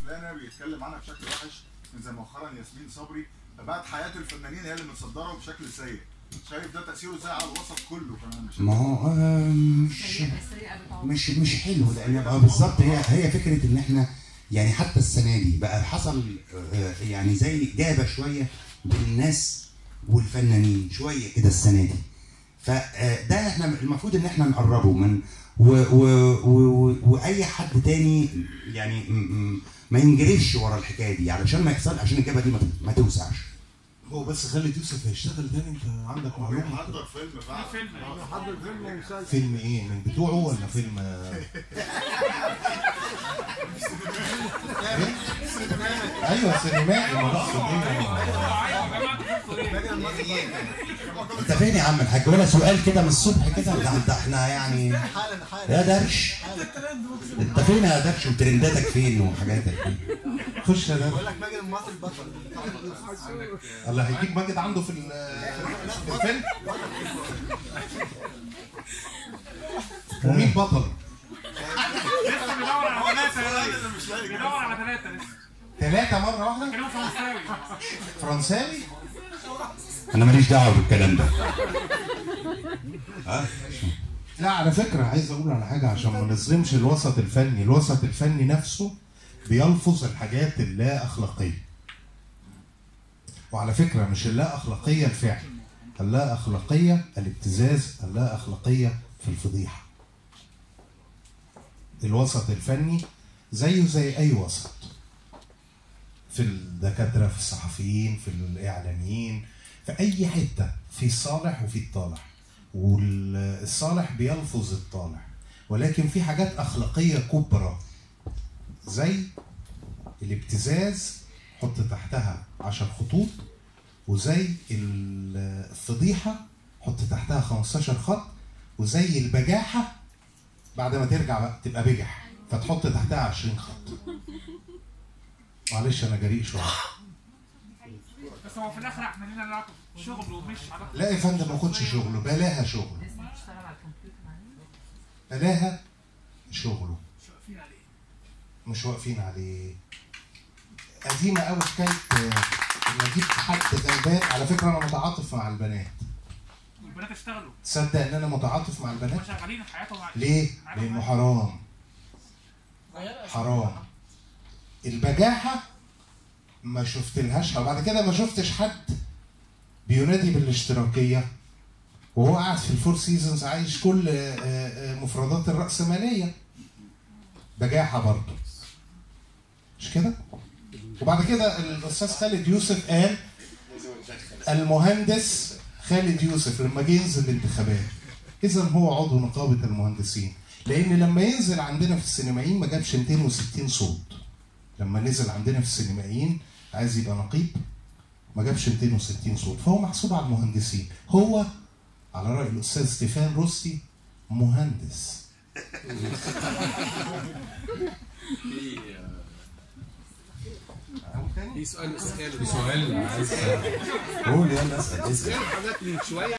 فلانه بيتكلم عنها بشكل وحش من زي مؤخرا ياسمين صبري، فبقت حياه الفنانين هي اللي متصدره بشكل سيء. شايف ده تاثيره ازاي على الوسط كله كمان؟ ما هو مش حلو، لان بالظبط هي فكره ان احنا يعني حتى السنه دي بقى حصل يعني زي جابه شويه بين الناس والفنانين شويه كده السنه دي. فده احنا المفروض ان احنا نقربه من واي حد تاني يعني ما ينجريش ورا الحكايه دي علشان ما يحصل، عشان الجبهه دي ما توسعش. هو بس خالد يوسف هيشتغل تاني، انت عندك معلومه؟ بيحضر فيلم فعلا. بيحضر فيلم ومسلسل. فيلم ايه؟ من بتوعه ولا فيلم؟ ايوه سينمائي. انت فين يا عم الحاج؟ ولا سؤال كده من الصبح كده؟ ده احنا يعني يا درش. انت فين يا درش وترنداتك فين وحاجاتك فين؟ خش يا درش. بقول لك ماجد المصري البطل. الله هيجيب ماجد عنده في الفيلم؟ ومين بطل؟ لسه بيدور على ثلاثة. بيدور على ثلاثة لسه. ثلاثة مرة واحدة؟ كلام فرنساوي. فرنساوي؟ أنا ماليش دعوة بالكلام ده. لا على فكرة عايز أقول على حاجة عشان ما نظلمش الوسط الفني، الوسط الفني نفسه بيلفظ الحاجات اللا أخلاقية. وعلى فكرة مش اللا أخلاقية الفعل، اللا أخلاقية الابتزاز، اللا أخلاقية في الفضيحة. الوسط الفني زيه زي أي وسط، في الدكاترة، في الصحفيين، في الإعلاميين، في أي حتة، في الصالح وفي الطالح. والصالح بيلفظ الطالح، ولكن في حاجات أخلاقية كبرى زي الابتزاز حط تحتها 10 خطوط، وزي الفضيحة حط تحتها 15 خط، وزي البجاحة بعد ما ترجع بقى تبقى بجح فتحط تحتها 20 خط. معلش انا جريء شويه. بس هو في الاخر احنا لينا علاقه شغله مش علاقه. لا يا فندم ما خدش شغله، بلاها شغله. بلاها شغله. مش واقفين عليه. قديمه قوي حكايه ان اجيب حد غلبان. على فكره انا متعاطف مع البنات. البنات اشتغلوا. تصدق ان انا متعاطف مع البنات؟ شغالين حياتهم. ليه؟ لانه حرام. حرام. البجاحة ما شفتلهاش، وبعد كده ما شفتش حد بينادي بالاشتراكية وهو قاعد في الفور سيزونز عايش كل مفردات الرأسمالية. بجاحة برضه. مش كده؟ وبعد كده الأستاذ خالد يوسف قال المهندس خالد يوسف لما جه ينزل الانتخابات، إذا هو عضو نقابة المهندسين، لأن لما ينزل عندنا في السينمائيين ما جابش 260 صوت. لما نزل عندنا في السينمائيين عايز يبقى نقيب ما جابش 260 صوت، فهو محسوب على المهندسين. هو على رأي الأستاذ ستيفان روستي مهندس. في سؤال عايز قول يلا اسال.